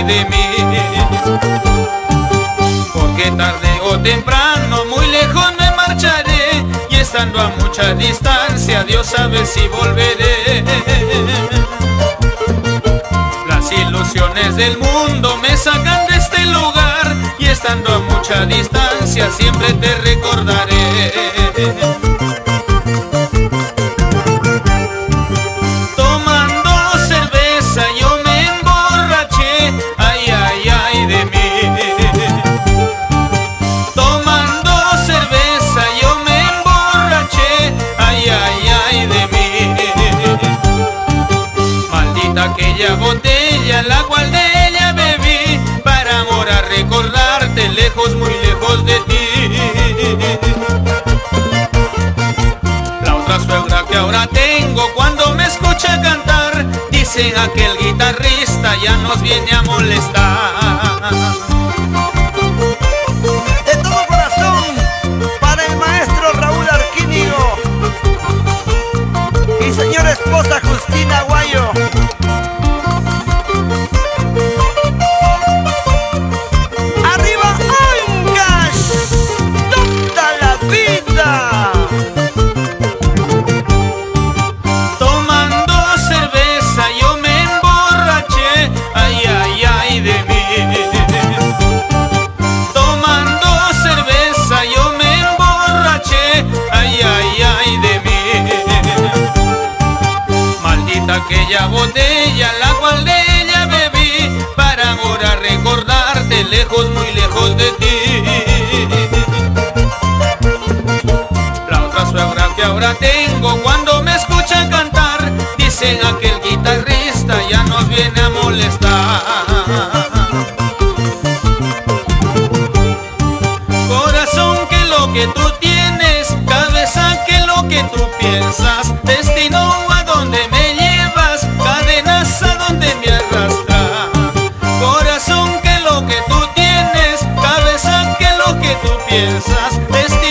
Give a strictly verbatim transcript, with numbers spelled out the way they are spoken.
ay de mí. Porque tarde o temprano muy lejos me marcharé, y estando a mucha distancia Dios sabe si volveré. Las ilusiones del mundo me sacan de este lugar, y estando a mucha distancia siempre te recordaré. Tomando cerveza yo me emborraché, ay, ay, ay de mí. Tomando cerveza yo me emborraché, ay, ay, ay de mí. Maldita aquella botella, la cual de ella bebí, para ahora recordarte lejos, muy lejos de ti. La otra suegra que ahora tengo, cuando me escucha cantar, dice: aquel guitarrista ya nos viene a molestar. De todo corazón, para el maestro Raúl Arquínigo y señora esposa Justina Aguayo. ¡Arriba Ancash! ¡Toda la vida! Tomando cerveza yo me emborraché, ay, ay, ay de mí. Tomando cerveza yo me emborraché, ay, ay, ay de mí. Maldita aquella botella, la cual de ella bebí, para ahora recordarte lejos, muy lejos de ti. La otra suegra que ahora tengo, cuando me escuchan cantar, dicen: aquel guitarrista ya nos viene a molestar. Corazón, que lo que tú tienes, cabeza, que lo que tú piensas, destino a donde me llevas, cadenas a donde me arrastras. Corazón, que lo que tú tienes, cabeza, que lo que tú piensas, destino